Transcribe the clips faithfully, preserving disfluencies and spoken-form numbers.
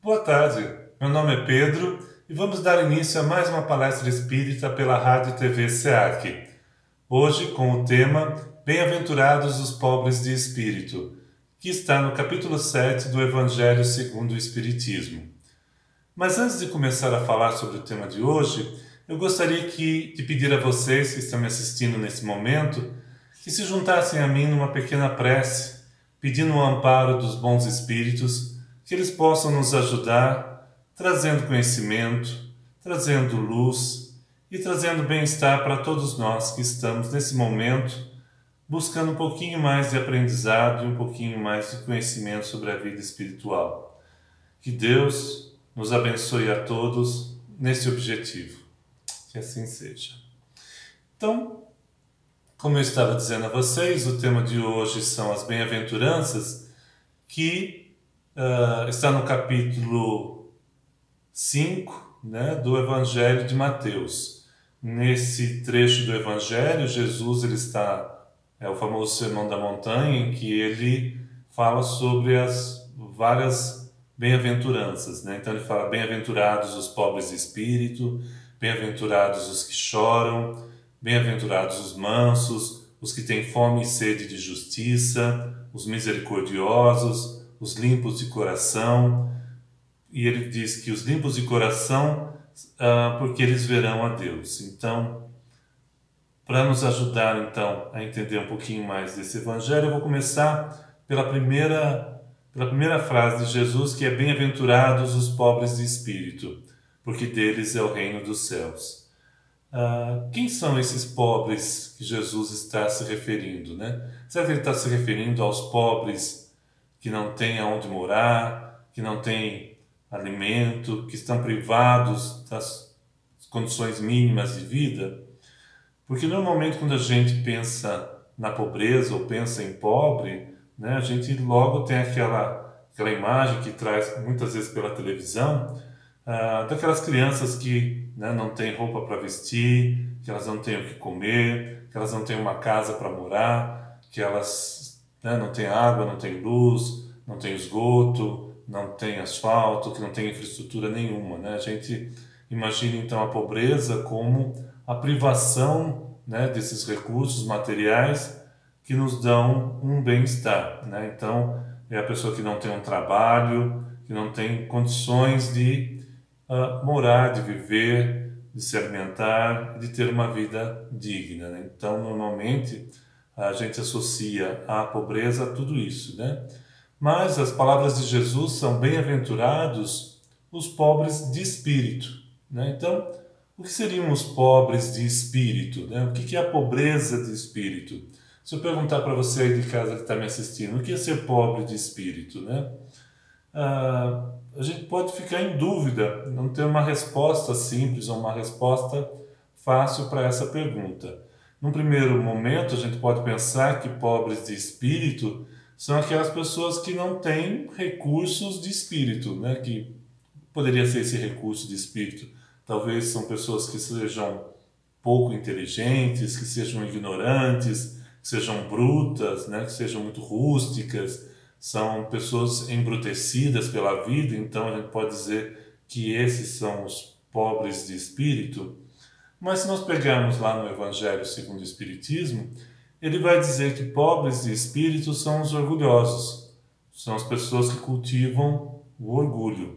Boa tarde, meu nome é Pedro e vamos dar início a mais uma palestra espírita pela Rádio e T V SEAC. Hoje com o tema Bem-aventurados os pobres de espírito, que está no capítulo sete do Evangelho segundo o Espiritismo. Mas antes de começar a falar sobre o tema de hoje, eu gostaria que, de pedir a vocês que estão me assistindo nesse momento que se juntassem a mim numa pequena prece, pedindo o amparo dos bons espíritos, que eles possam nos ajudar, trazendo conhecimento, trazendo luz e trazendo bem-estar para todos nós que estamos nesse momento buscando um pouquinho mais de aprendizado e um pouquinho mais de conhecimento sobre a vida espiritual. Que Deus nos abençoe a todos nesse objetivo. Que assim seja. Então, como eu estava dizendo a vocês, o tema de hoje são as bem-aventuranças, que Uh, está no capítulo cinco, né, do Evangelho de Mateus. Nesse trecho do Evangelho, Jesus ele está, é o famoso Sermão da Montanha, em que ele fala sobre as várias bem-aventuranças, né? Então ele fala, bem-aventurados os pobres de espírito, bem-aventurados os que choram, bem-aventurados os mansos, os que têm fome e sede de justiça, os misericordiosos, os limpos de coração, e ele diz que os limpos de coração, ah, porque eles verão a Deus. Então, para nos ajudar então a entender um pouquinho mais desse Evangelho, eu vou começar pela primeira, pela primeira frase de Jesus, que é bem-aventurados os pobres de espírito, porque deles é o reino dos céus. Ah, quem são esses pobres que Jesus está se referindo, né? Será que ele está se referindo aos pobres que não têm aonde morar, que não têm alimento, que estão privados das condições mínimas de vida? Porque normalmente quando a gente pensa na pobreza ou pensa em pobre, né, a gente logo tem aquela, aquela imagem que traz muitas vezes pela televisão, ah, daquelas crianças que, né, não têm roupa para vestir, que elas não têm o que comer, que elas não têm uma casa para morar, que elas, né, não tem água, não tem luz, não tem esgoto, não tem asfalto, que não tem infraestrutura nenhuma, né? A gente imagina então a pobreza como a privação, né, desses recursos materiais que nos dão um bem-estar, né? Então é a pessoa que não tem um trabalho, que não tem condições de uh, morar, de viver, de se alimentar, de ter uma vida digna, né? Então normalmente a gente associa a pobreza a tudo isso, né? Mas as palavras de Jesus são bem-aventurados os pobres de espírito, né? Então, o que seriam os pobres de espírito, né? O que é a pobreza de espírito? Se eu perguntar para você aí de casa que está me assistindo, o que é ser pobre de espírito, né? Ah, a gente pode ficar em dúvida, não ter uma resposta simples ou uma resposta fácil para essa pergunta. Num primeiro momento, a gente pode pensar que pobres de espírito são aquelas pessoas que não têm recursos de espírito, né? Que poderia ser esse recurso de espírito. Talvez são pessoas que sejam pouco inteligentes, que sejam ignorantes, que sejam brutas, né? Que sejam muito rústicas, são pessoas embrutecidas pela vida, então a gente pode dizer que esses são os pobres de espírito. Mas se nós pegarmos lá no Evangelho segundo o Espiritismo, ele vai dizer que pobres de espírito são os orgulhosos, são as pessoas que cultivam o orgulho.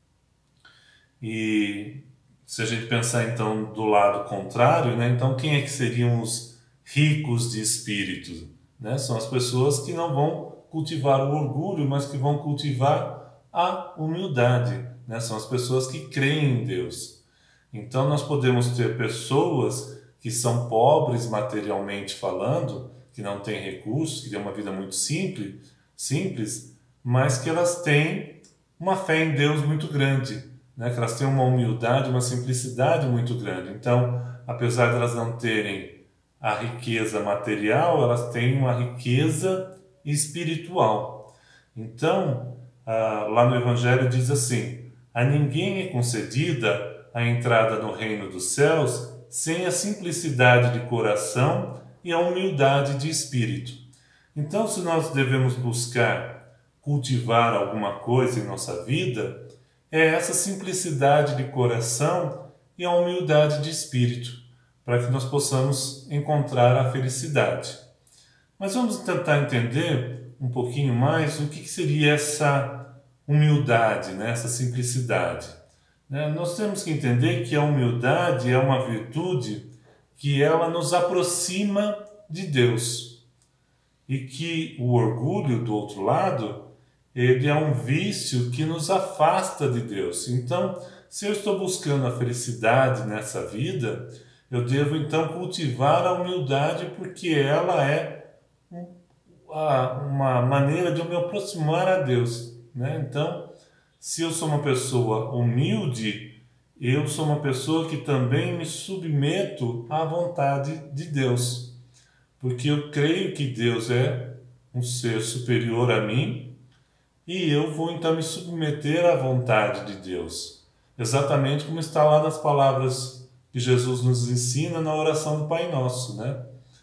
E se a gente pensar então do lado contrário, né, então quem é que seriam os ricos de espírito? Né? São as pessoas que não vão cultivar o orgulho, mas que vão cultivar a humildade. Né? São as pessoas que creem em Deus. Então nós podemos ter pessoas que são pobres materialmente falando, que não têm recursos, que têm uma vida muito simples, simples, mas que elas têm uma fé em Deus muito grande, né? Que elas têm uma humildade, uma simplicidade muito grande. Então, apesar de elas não terem a riqueza material, elas têm uma riqueza espiritual. Então, ah, lá no Evangelho diz assim, a ninguém é concedida a entrada no reino dos céus sem a simplicidade de coração e a humildade de espírito. Então, se nós devemos buscar cultivar alguma coisa em nossa vida, é essa simplicidade de coração e a humildade de espírito, para que nós possamos encontrar a felicidade. Mas vamos tentar entender um pouquinho mais o que seria essa humildade, né? Essa simplicidade. Né? Nós temos que entender que a humildade é uma virtude que ela nos aproxima de Deus e que o orgulho, do outro lado, ele é um vício que nos afasta de Deus. Então, se eu estou buscando a felicidade nessa vida, eu devo então cultivar a humildade, porque ela é uma maneira de eu me aproximar a Deus, né? Então, se eu sou uma pessoa humilde, eu sou uma pessoa que também me submeto à vontade de Deus, porque eu creio que Deus é um ser superior a mim e eu vou então me submeter à vontade de Deus, exatamente como está lá nas palavras que Jesus nos ensina na oração do Pai Nosso, né?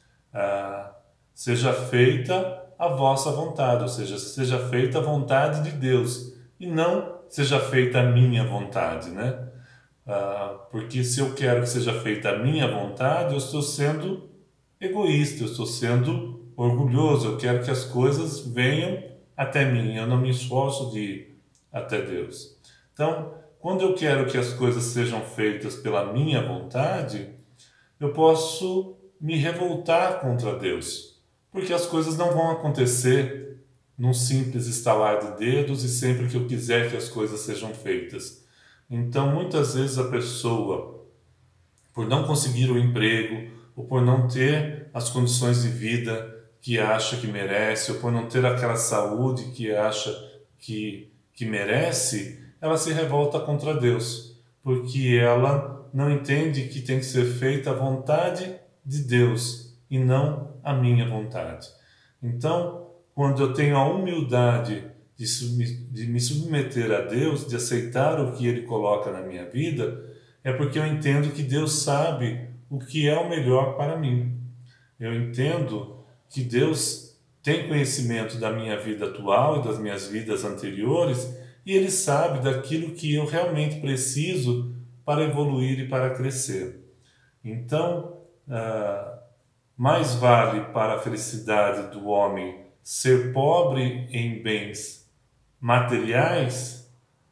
Ah, seja feita a vossa vontade, ou seja, seja feita a vontade de Deus e não seja feita a minha vontade, né? Ah, porque se eu quero que seja feita a minha vontade, eu estou sendo egoísta, eu estou sendo orgulhoso, eu quero que as coisas venham até mim, eu não me esforço de ir até Deus. Então, quando eu quero que as coisas sejam feitas pela minha vontade, eu posso me revoltar contra Deus, porque as coisas não vão acontecer num simples estalar de dedos e sempre que eu quiser que as coisas sejam feitas. Então, muitas vezes a pessoa, por não conseguir o emprego, ou por não ter as condições de vida que acha que merece, ou por não ter aquela saúde que acha que, que merece, ela se revolta contra Deus, porque ela não entende que tem que ser feita a vontade de Deus e não a minha vontade. Então, quando eu tenho a humildade de, de me submeter a Deus, de aceitar o que Ele coloca na minha vida, é porque eu entendo que Deus sabe o que é o melhor para mim. Eu entendo que Deus tem conhecimento da minha vida atual e das minhas vidas anteriores, e Ele sabe daquilo que eu realmente preciso para evoluir e para crescer. Então, ah, mais vale para a felicidade do homem ser pobre em bens materiais,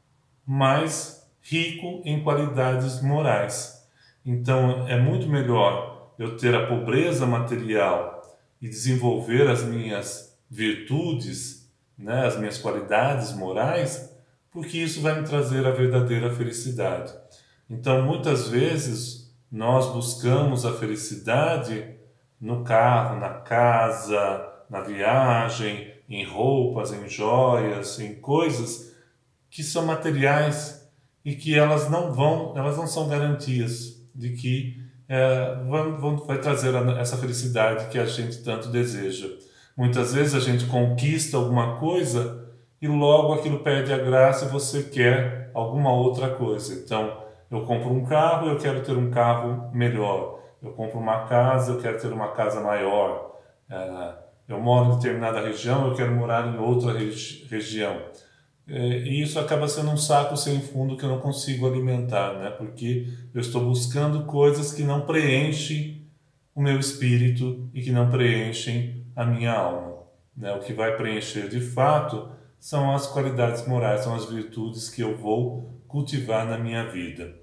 mas rico em qualidades morais. Então, é muito melhor eu ter a pobreza material e desenvolver as minhas virtudes, né, as minhas qualidades morais, porque isso vai me trazer a verdadeira felicidade. Então, muitas vezes, nós buscamos a felicidade no carro, na casa, na viagem, em roupas, em joias, em coisas que são materiais e que elas não vão, elas não são garantias de que é, vão, vão, vai trazer essa felicidade que a gente tanto deseja. Muitas vezes a gente conquista alguma coisa e logo aquilo perde a graça e você quer alguma outra coisa. Então, eu compro um carro, eu quero ter um carro melhor. Eu compro uma casa, eu quero ter uma casa maior. É, eu moro em determinada região, eu quero morar em outra regi região. É, e isso acaba sendo um saco sem fundo que eu não consigo alimentar, né? Porque eu estou buscando coisas que não preenchem o meu espírito e que não preenchem a minha alma, né? O que vai preencher de fato são as qualidades morais, são as virtudes que eu vou cultivar na minha vida.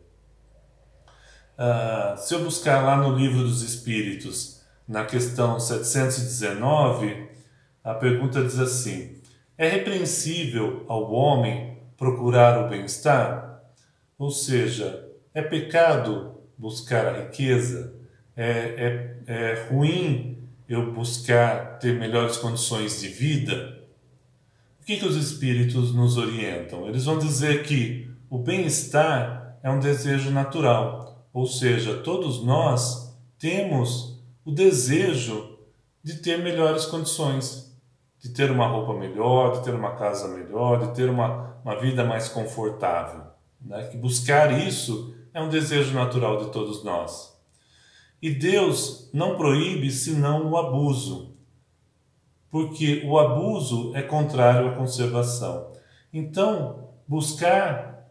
Ah, se eu buscar lá no Livro dos Espíritos, na questão setecentos e dezenove, a pergunta diz assim: é repreensível ao homem procurar o bem-estar? Ou seja, é pecado buscar a riqueza? É, é, é ruim eu buscar ter melhores condições de vida? O que, que os Espíritos nos orientam? Eles vão dizer que o bem-estar é um desejo natural, ou seja, todos nós temos o desejo de ter melhores condições, de ter uma roupa melhor, de ter uma casa melhor, de ter uma, uma vida mais confortável, né? Que buscar isso é um desejo natural de todos nós. E Deus não proíbe senão o abuso, porque o abuso é contrário à conservação. Então, buscar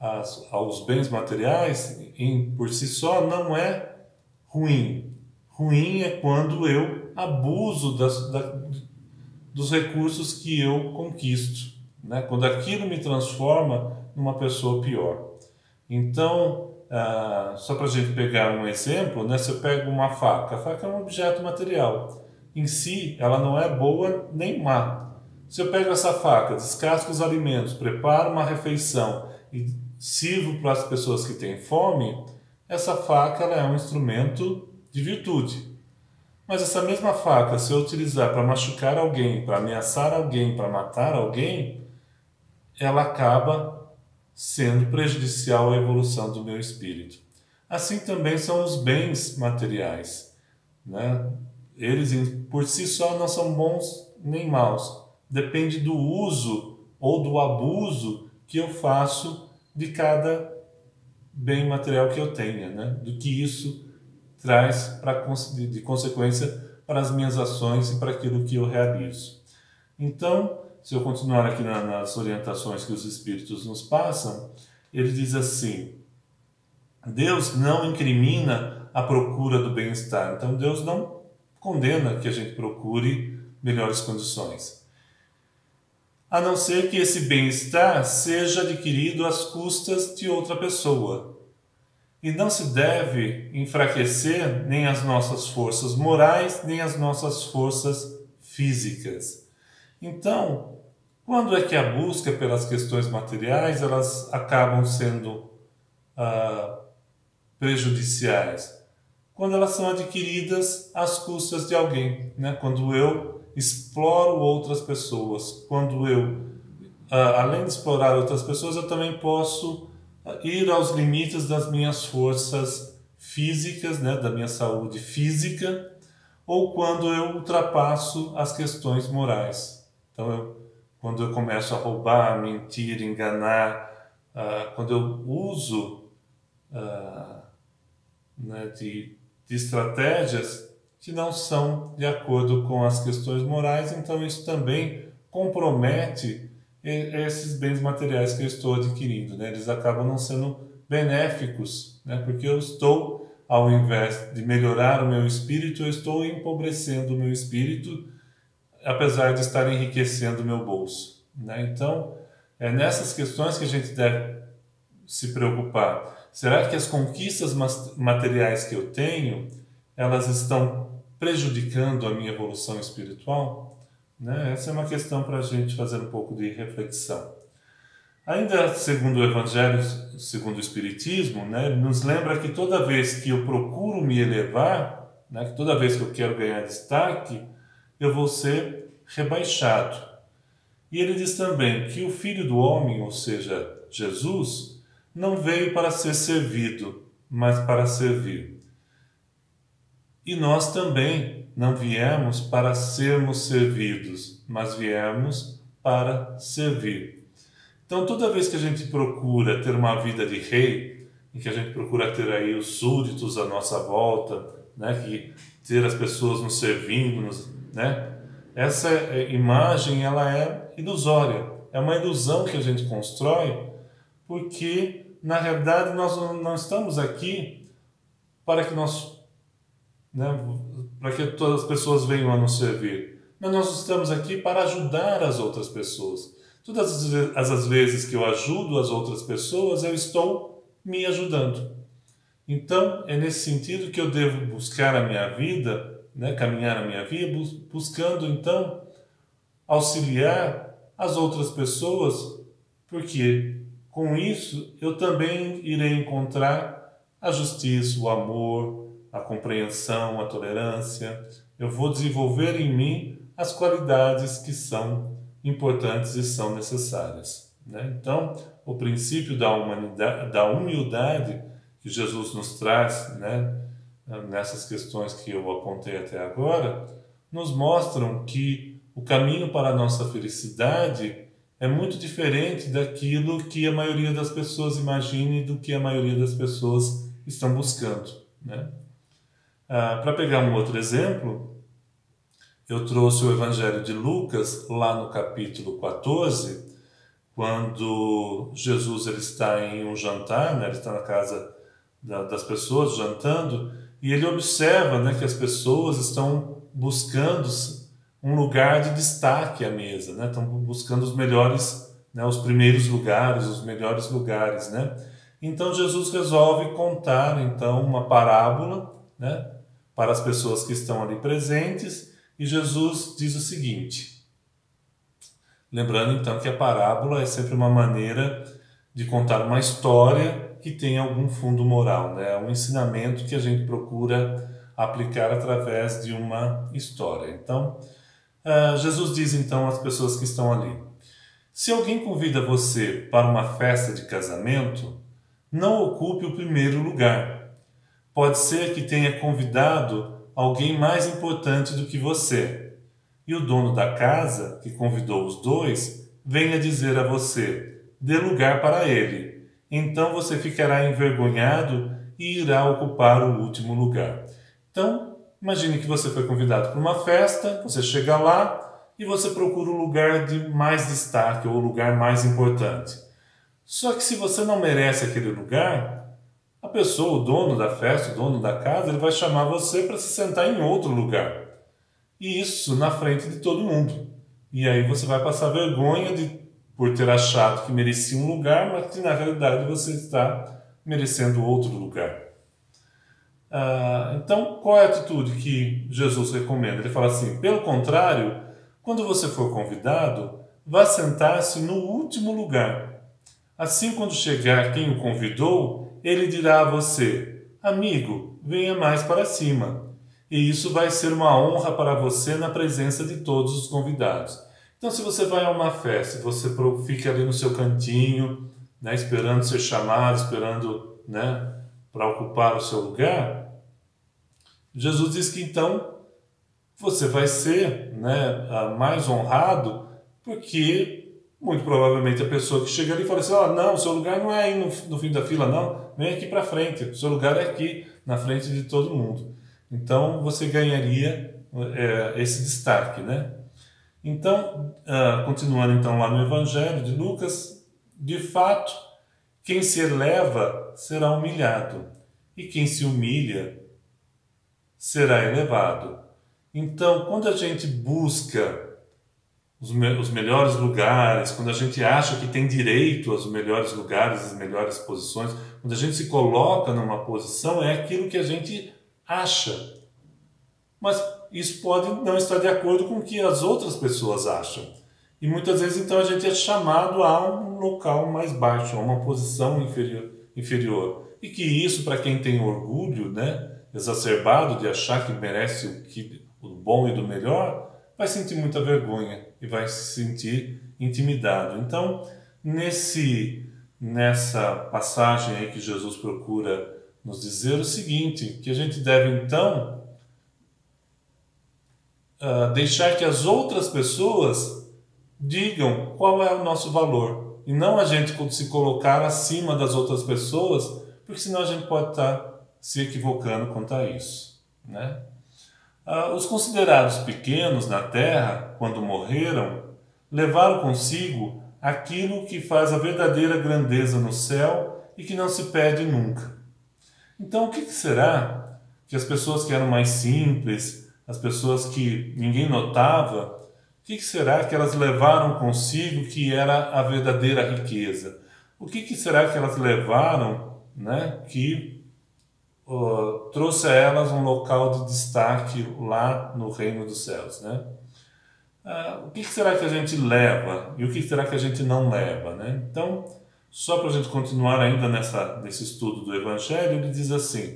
as, aos bens materiais, em, por si só, não é ruim. Ruim é quando eu abuso das, da, dos recursos que eu conquisto, né? Quando aquilo me transforma numa pessoa pior. Então, ah, só para a gente pegar um exemplo, né? Se eu pego uma faca, a faca é um objeto material. Em si, ela não é boa nem má. Se eu pego essa faca, descasco os alimentos, preparo uma refeição e sirvo para as pessoas que têm fome, essa faca ela é um instrumento de virtude. Mas essa mesma faca, se eu utilizar para machucar alguém, para ameaçar alguém, para matar alguém, ela acaba sendo prejudicial à evolução do meu espírito. Assim também são os bens materiais, né? Eles por si só não são bons nem maus. Depende do uso ou do abuso que eu faço de cada bem material que eu tenha, né? Do que isso traz pra, de consequência para as minhas ações e para aquilo que eu realizo. Então, se eu continuar aqui na, nas orientações que os Espíritos nos passam, ele diz assim: Deus não incrimina a procura do bem-estar. Então, Deus não condena que a gente procure melhores condições. A não ser que esse bem-estar seja adquirido às custas de outra pessoa. E não se deve enfraquecer nem as nossas forças morais, nem as nossas forças físicas. Então, quando é que a busca pelas questões materiais elas acabam sendo ah, prejudiciais? Quando elas são adquiridas às custas de alguém, né? Quando eu exploro outras pessoas, quando eu, ah, além de explorar outras pessoas, eu também posso ir aos limites das minhas forças físicas, né? Da minha saúde física, ou quando eu ultrapasso as questões morais. Então, eu, quando eu começo a roubar, mentir, enganar, ah, quando eu uso ah, né, de, de estratégias que não são de acordo com as questões morais, então isso também compromete esses bens materiais que eu estou adquirindo, né? Eles acabam não sendo benéficos, né? Porque eu estou, ao invés de melhorar o meu espírito, eu estou empobrecendo o meu espírito, apesar de estar enriquecendo o meu bolso, né? Então, é nessas questões que a gente deve se preocupar. Será que as conquistas materiais que eu tenho, elas estão prejudicando a minha evolução espiritual? Né? Essa é uma questão para a gente fazer um pouco de reflexão. Ainda segundo o Evangelho, segundo o Espiritismo, né, ele nos lembra que toda vez que eu procuro me elevar, né, que toda vez que eu quero ganhar destaque, eu vou ser rebaixado. E ele diz também que o Filho do Homem, ou seja, Jesus, não veio para ser servido, mas para servir. E nós também não viemos para sermos servidos, mas viemos para servir. Então, toda vez que a gente procura ter uma vida de rei, em que a gente procura ter aí os súditos à nossa volta, né, que ter as pessoas nos servindo, nos, né, essa imagem ela é ilusória. É uma ilusão que a gente constrói, porque, na realidade, nós não estamos aqui para que nós Né, para que todas as pessoas venham a nos servir. Mas nós estamos aqui para ajudar as outras pessoas. Todas as vezes que eu ajudo as outras pessoas, eu estou me ajudando. Então, é nesse sentido que eu devo buscar a minha vida, né, caminhar a minha vida, buscando, então, auxiliar as outras pessoas, porque com isso eu também irei encontrar a justiça, o amor, a compreensão, a tolerância. Eu vou desenvolver em mim as qualidades que são importantes e são necessárias, né? Então, o princípio da humanidade, da humildade que Jesus nos traz, né, nessas questões que eu apontei até agora, nos mostram que o caminho para a nossa felicidade é muito diferente daquilo que a maioria das pessoas imagina e do que a maioria das pessoas estão buscando, né? Ah, para pegar um outro exemplo, eu trouxe o Evangelho de Lucas, lá no capítulo quatorze, quando Jesus ele está em um jantar, né? Ele está na casa da, das pessoas jantando, e ele observa, né, que as pessoas estão buscando um lugar de destaque à mesa, né? Estão buscando os melhores, né, os primeiros lugares, os melhores lugares, né? Então Jesus resolve contar então uma parábola, né, para as pessoas que estão ali presentes, e Jesus diz o seguinte, lembrando então que a parábola é sempre uma maneira de contar uma história que tem algum fundo moral, né? Um ensinamento que a gente procura aplicar através de uma história. Então, uh, Jesus diz então às pessoas que estão ali, se alguém convida você para uma festa de casamento, não ocupe o primeiro lugar. Pode ser que tenha convidado alguém mais importante do que você, e o dono da casa, que convidou os dois, venha dizer a você, dê lugar para ele. Então você ficará envergonhado e irá ocupar o último lugar. Então, imagine que você foi convidado para uma festa, você chega lá e você procura o lugar de mais destaque ou o lugar mais importante. Só que se você não merece aquele lugar, a pessoa, o dono da festa, o dono da casa, ele vai chamar você para se sentar em outro lugar. E isso na frente de todo mundo. E aí você vai passar vergonha de, por ter achado que merecia um lugar, mas que na realidade você está merecendo outro lugar. Ah, então, qual é a atitude que Jesus recomenda? Ele fala assim, pelo contrário, quando você for convidado, vá sentar-se no último lugar. Assim, quando chegar quem o convidou, ele dirá a você, amigo, venha mais para cima. E isso vai ser uma honra para você na presença de todos os convidados. Então, se você vai a uma festa, você fica ali no seu cantinho, né, esperando ser chamado, esperando, né, para ocupar o seu lugar, Jesus diz que então você vai ser, né, mais honrado, porque muito provavelmente a pessoa que chega ali fala assim, oh, não, o seu lugar não é aí no, no fim da fila, não, vem aqui para frente, o seu lugar é aqui, na frente de todo mundo. Então você ganharia é, esse destaque, né? Então, uh, continuando então lá no Evangelho de Lucas, de fato, quem se eleva será humilhado, e quem se humilha será elevado. Então, quando a gente busca os, me os melhores lugares, quando a gente acha que tem direito aos melhores lugares, às melhores posições, quando a gente se coloca numa posição, é aquilo que a gente acha. Mas isso pode não estar de acordo com o que as outras pessoas acham. E muitas vezes, então, a gente é chamado a um local mais baixo, a uma posição inferior. inferior. E que isso, para quem tem orgulho, né, exacerbado de achar que merece o, que, o bom e do melhor, vai sentir muita vergonha e vai se sentir intimidado. Então, nesse, nessa passagem aí que Jesus procura nos dizer o seguinte, que a gente deve, então, uh, deixar que as outras pessoas digam qual é o nosso valor, e não a gente se colocar acima das outras pessoas, porque senão a gente pode estar se equivocando quanto a isso, né? Ah, os considerados pequenos na terra, quando morreram, levaram consigo aquilo que faz a verdadeira grandeza no céu e que não se perde nunca. Então, o que será que as pessoas que eram mais simples, as pessoas que ninguém notava, o que será que elas levaram consigo que era a verdadeira riqueza? O que será que elas levaram, né, que uh, trouxe a elas um local de destaque lá no reino dos céus, né? Uh, o que será que a gente leva e o que será que a gente não leva, né? Então, só para a gente continuar ainda nessa, nesse estudo do Evangelho, ele diz assim,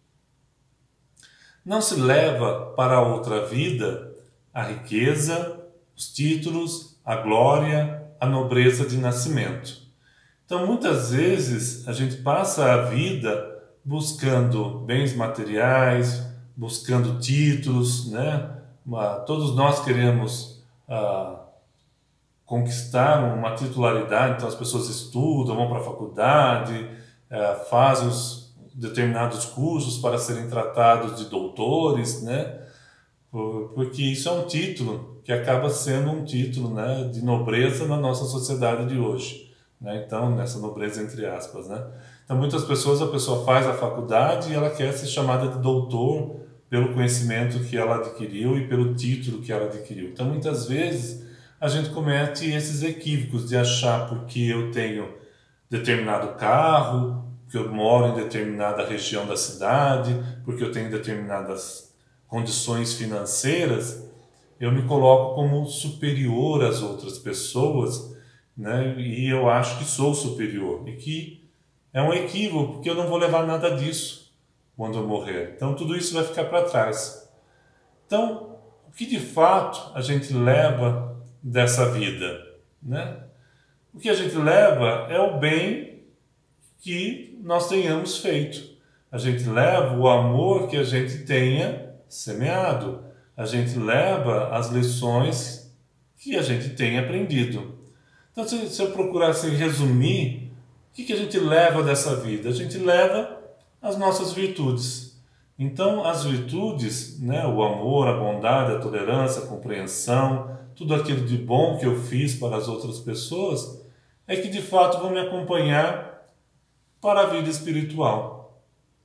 não se leva para outra vida a riqueza, os títulos, a glória, a nobreza de nascimento. Então, muitas vezes, a gente passa a vida buscando bens materiais, buscando títulos, né? Todos nós queremos ah, conquistar uma titularidade, então as pessoas estudam, vão para a faculdade, ah, fazem os determinados cursos para serem tratados de doutores, né? Porque isso é um título. que acaba sendo um título, né, de nobreza na nossa sociedade de hoje, né? Então, nessa nobreza entre aspas, né? Então, muitas pessoas, a pessoa faz a faculdade e ela quer ser chamada de doutor pelo conhecimento que ela adquiriu e pelo título que ela adquiriu. Então, muitas vezes, a gente comete esses equívocos de achar porque eu tenho determinado carro, porque eu moro em determinada região da cidade, porque eu tenho determinadas condições financeiras, eu me coloco como superior às outras pessoas, né? E eu acho que sou superior. E que é um equívoco, porque eu não vou levar nada disso quando eu morrer. Então tudo isso vai ficar para trás. Então, o que de fato a gente leva dessa vida, né? O que a gente leva é o bem que nós tenhamos feito. A gente leva o amor que a gente tenha semeado. A gente leva as lições que a gente tem aprendido. Então, se, se eu procurasse resumir, o que, que a gente leva dessa vida? A gente leva as nossas virtudes. Então, as virtudes, né, o amor, a bondade, a tolerância, a compreensão, tudo aquilo de bom que eu fiz para as outras pessoas, é que de fato vão me acompanhar para a vida espiritual.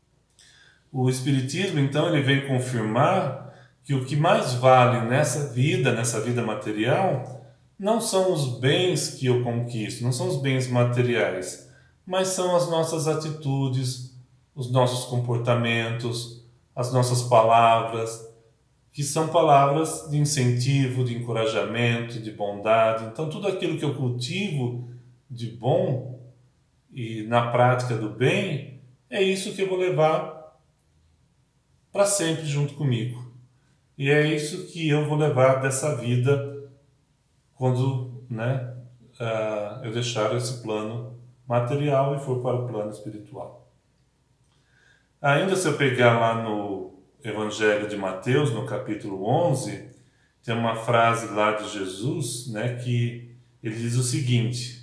O Espiritismo, então, ele vem confirmar que o que mais vale nessa vida, nessa vida material, não são os bens que eu conquisto, não são os bens materiais, mas são as nossas atitudes, os nossos comportamentos, as nossas palavras, que são palavras de incentivo, de encorajamento, de bondade. Então, tudo aquilo que eu cultivo de bom e na prática do bem, é isso que eu vou levar para sempre junto comigo. E é isso que eu vou levar dessa vida quando, né, uh, eu deixar esse plano material e for para o plano espiritual. Ainda se eu pegar lá no Evangelho de Mateus, no capítulo onze, tem uma frase lá de Jesus, né, que ele diz o seguinte: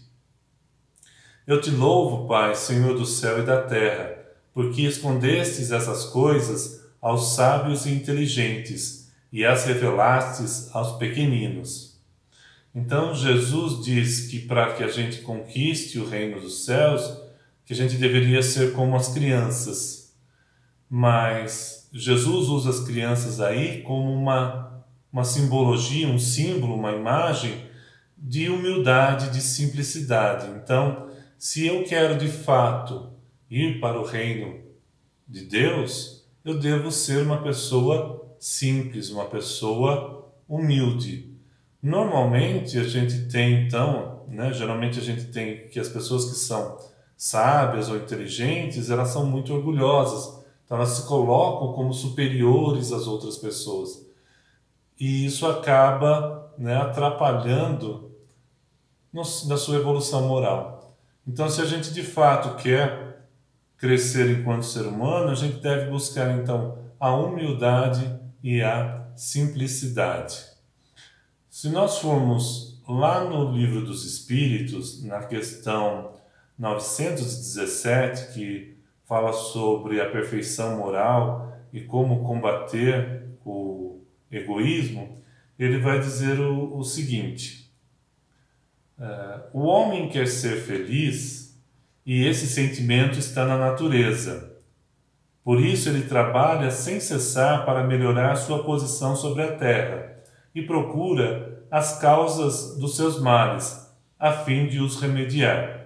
Eu te louvo, Pai, Senhor do céu e da terra, porque escondestes essas coisas aos sábios e inteligentes e as revelastes aos pequeninos. Então Jesus diz que para que a gente conquiste o reino dos céus, que a gente deveria ser como as crianças. Mas Jesus usa as crianças aí como uma, uma simbologia, um símbolo, uma imagem de humildade, de simplicidade. Então, se eu quero de fato ir para o reino de Deus, eu devo ser uma pessoa simples, uma pessoa humilde. Normalmente a gente tem, então, né, geralmente a gente tem que as pessoas que são sábias ou inteligentes, elas são muito orgulhosas. Então elas se colocam como superiores às outras pessoas. E isso acaba, né, atrapalhando no, na sua evolução moral. Então, se a gente de fato quer crescer enquanto ser humano, a gente deve buscar então a humildade e a simplicidade. Se nós formos lá no Livro dos Espíritos, na questão novecentos e dezessete, que fala sobre a perfeição moral e como combater o egoísmo, ele vai dizer o, o seguinte: uh, o homem quer ser feliz e esse sentimento está na natureza. Por isso ele trabalha sem cessar para melhorar sua posição sobre a terra e procura as causas dos seus males, a fim de os remediar.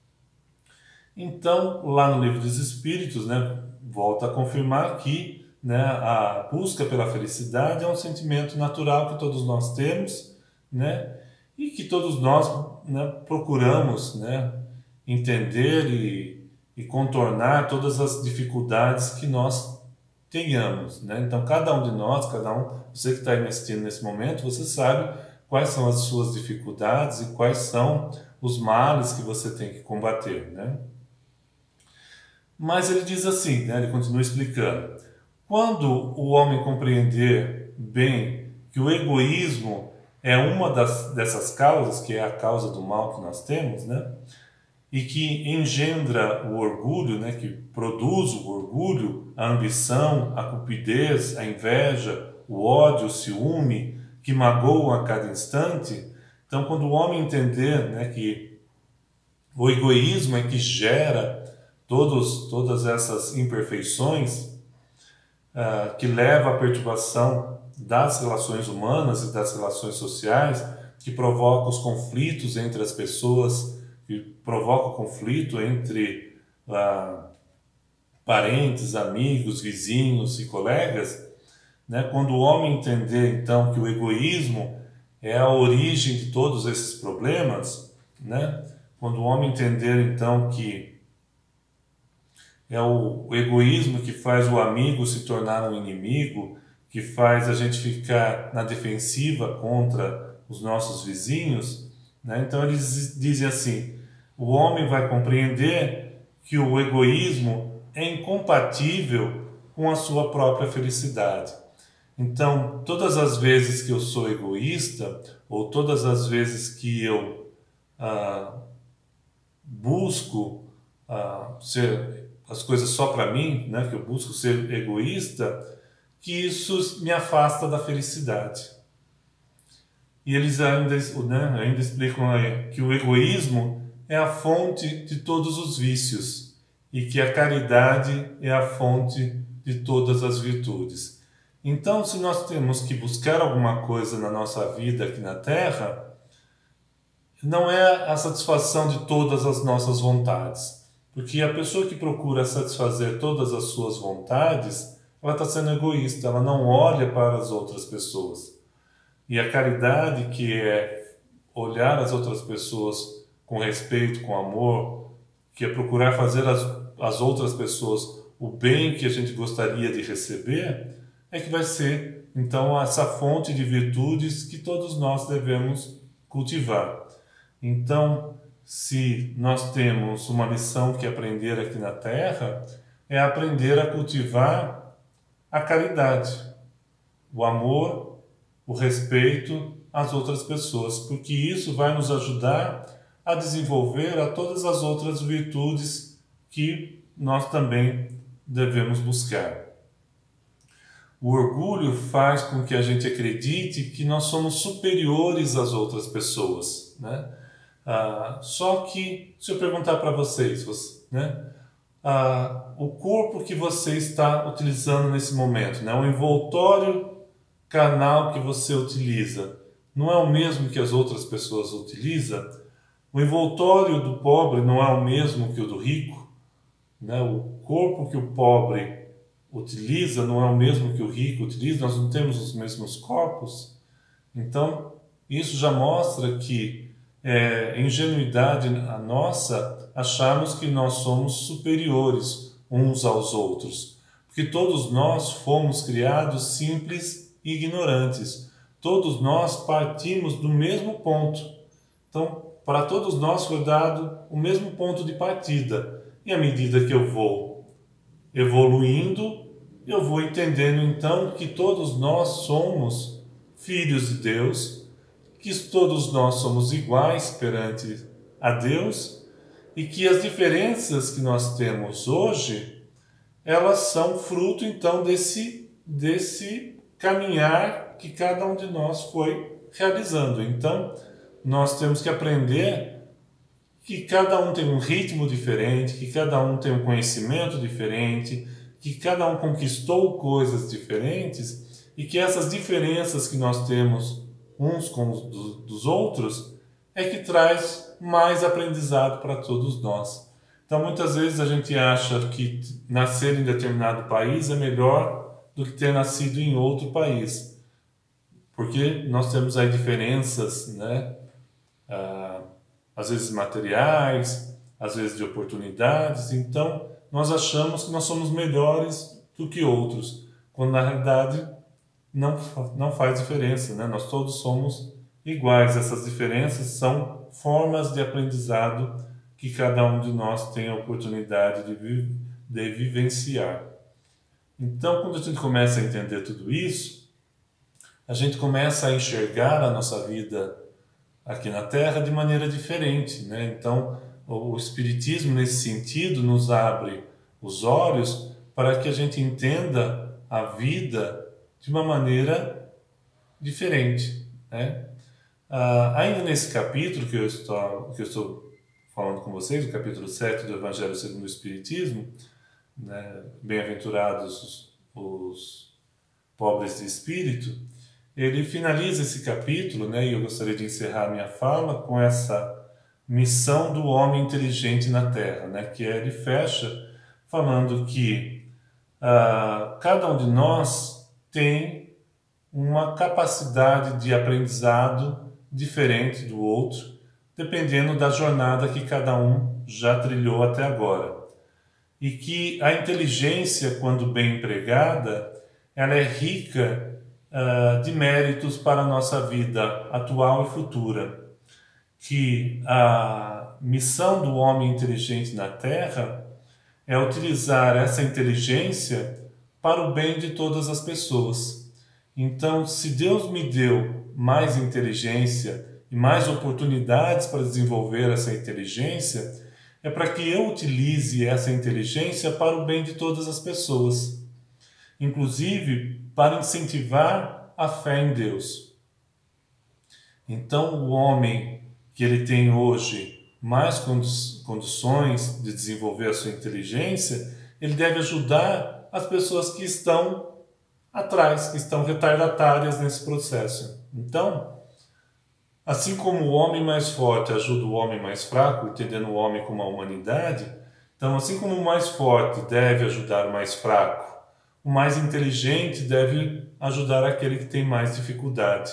Então, lá no Livro dos Espíritos, né, volta a confirmar que, né, a busca pela felicidade é um sentimento natural que todos nós temos, né, e que todos nós, né, procuramos, né, entender e, e contornar todas as dificuldades que nós tenhamos, né? Então, cada um de nós, cada um, você que está aí me assistindo nesse momento, você sabe quais são as suas dificuldades e quais são os males que você tem que combater, né? Mas ele diz assim, né, ele continua explicando: quando o homem compreender bem que o egoísmo é uma das, dessas causas, que é a causa do mal que nós temos, né, e que engendra o orgulho, né, que produz o orgulho, a ambição, a cupidez, a inveja, o ódio, o ciúme, que magoam a cada instante. Então, quando o homem entender, né, que o egoísmo é que gera todos, todas essas imperfeições, uh, que leva à perturbação das relações humanas e das relações sociais, que provoca os conflitos entre as pessoas, que provoca o conflito entre uh, parentes, amigos, vizinhos e colegas, né? Quando o homem entender, então, que o egoísmo é a origem de todos esses problemas, né? Quando o homem entender, então, que é o, o egoísmo que faz o amigo se tornar um inimigo, que faz a gente ficar na defensiva contra os nossos vizinhos, né? Então eles dizem assim, o homem vai compreender que o egoísmo é incompatível com a sua própria felicidade. Então, todas as vezes que eu sou egoísta, ou todas as vezes que eu ah, busco ah, ser as coisas só para mim, né, que eu busco ser egoísta, que isso me afasta da felicidade. E eles ainda, né, ainda explicam aí que o egoísmo é a fonte de todos os vícios e que a caridade é a fonte de todas as virtudes. Então, se nós temos que buscar alguma coisa na nossa vida aqui na Terra, não é a satisfação de todas as nossas vontades. Porque a pessoa que procura satisfazer todas as suas vontades, ela está sendo egoísta, ela não olha para as outras pessoas. E a caridade, que é olhar as outras pessoas com respeito, com amor, que é procurar fazer as, as outras pessoas o bem que a gente gostaria de receber, é que vai ser, então, essa fonte de virtudes que todos nós devemos cultivar. Então, se nós temos uma lição que aprender aqui na Terra, é aprender a cultivar a caridade, o amor, o respeito às outras pessoas, porque isso vai nos ajudar a desenvolver a todas as outras virtudes que nós também devemos buscar. O orgulho faz com que a gente acredite que nós somos superiores às outras pessoas, né? Ah, só que, se eu perguntar para vocês, você, né? Ah, o corpo que você está utilizando nesse momento, né? O envoltório canal que você utiliza, não é o mesmo que as outras pessoas utilizam? O envoltório do pobre não é o mesmo que o do rico, né? O corpo que o pobre utiliza não é o mesmo que o rico utiliza, nós não temos os mesmos corpos. Então, isso já mostra que é ingenuidade a nossa acharmos que nós somos superiores uns aos outros, porque todos nós fomos criados simples e ignorantes. Todos nós partimos do mesmo ponto. Então, para todos nós foi dado o mesmo ponto de partida. E à medida que eu vou evoluindo, eu vou entendendo então que todos nós somos filhos de Deus, que todos nós somos iguais perante a Deus e que as diferenças que nós temos hoje, elas são fruto então desse, desse caminhar que cada um de nós foi realizando. Então, nós temos que aprender que cada um tem um ritmo diferente, que cada um tem um conhecimento diferente, que cada um conquistou coisas diferentes e que essas diferenças que nós temos uns com os dos outros é que traz mais aprendizado para todos nós. Então, muitas vezes a gente acha que nascer em determinado país é melhor do que ter nascido em outro país, porque nós temos aí diferenças, né? Ah, às vezes materiais, às vezes de oportunidades, então nós achamos que nós somos melhores do que outros, quando na realidade não, não faz diferença, né? Nós todos somos iguais, essas diferenças são formas de aprendizado que cada um de nós tem a oportunidade de, vi de vivenciar. Então, quando a gente começa a entender tudo isso, a gente começa a enxergar a nossa vida aqui na Terra de maneira diferente, né? Então, o Espiritismo, nesse sentido, nos abre os olhos para que a gente entenda a vida de uma maneira diferente, né? Ah, ainda nesse capítulo que eu, estou, que eu estou falando com vocês, o capítulo sete do Evangelho segundo o Espiritismo, né? Bem-aventurados os, os pobres de espírito, ele finaliza esse capítulo, né? E eu gostaria de encerrar minha fala com essa missão do homem inteligente na Terra, né? Que ele fecha falando que ah, cada um de nós tem uma capacidade de aprendizado diferente do outro, dependendo da jornada que cada um já trilhou até agora. E que a inteligência, quando bem empregada, ela é rica uh, de méritos para a nossa vida atual e futura. Que a missão do homem inteligente na Terra é utilizar essa inteligência para o bem de todas as pessoas. Então, se Deus me deu mais inteligência e mais oportunidades para desenvolver essa inteligência, é para que eu utilize essa inteligência para o bem de todas as pessoas, inclusive para incentivar a fé em Deus. Então, o homem que ele tem hoje mais condições de desenvolver a sua inteligência, ele deve ajudar as pessoas que estão atrás, que estão retardatárias nesse processo. Então, assim como o homem mais forte ajuda o homem mais fraco, entendendo o homem como a humanidade, então, assim como o mais forte deve ajudar o mais fraco, o mais inteligente deve ajudar aquele que tem mais dificuldade.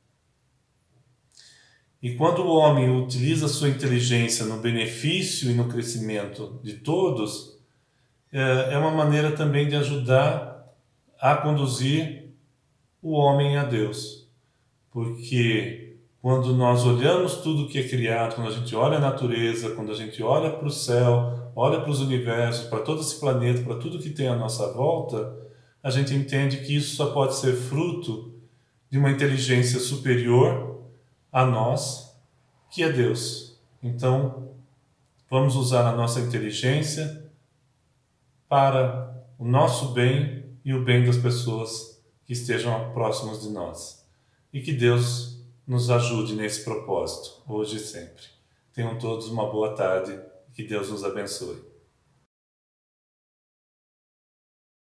E quando o homem utiliza a sua inteligência no benefício e no crescimento de todos, é uma maneira também de ajudar a conduzir o homem a Deus. Porque quando nós olhamos tudo que é criado, quando a gente olha a natureza, quando a gente olha para o céu, olha para os universos, para todo esse planeta, para tudo que tem à nossa volta, a gente entende que isso só pode ser fruto de uma inteligência superior a nós, que é Deus. Então, vamos usar a nossa inteligência para o nosso bem e o bem das pessoas que estejam próximas de nós. E que Deus nos ajude nesse propósito, hoje e sempre. Tenham todos uma boa tarde e que Deus nos abençoe.